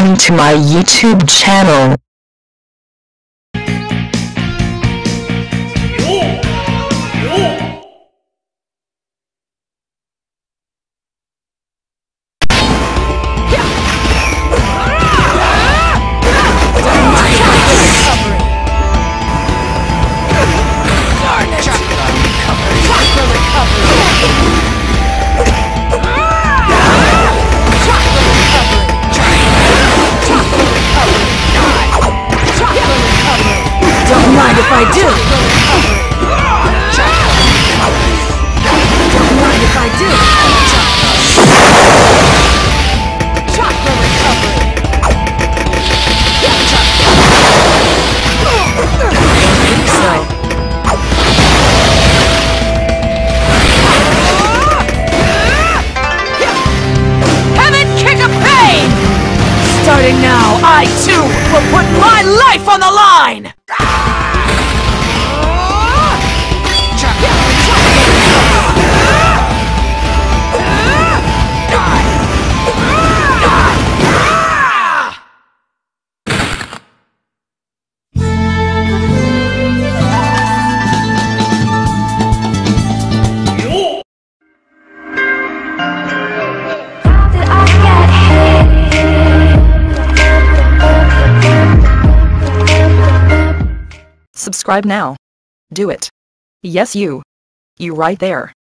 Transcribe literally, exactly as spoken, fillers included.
Welcome to my YouTube channel. Don't mind if I do. Don't mind if I do. Chakra recovery. So. Heaven kick of pain. Starting now, I too will put my life on the line. Subscribe now. Do it. Yes, you. You right there.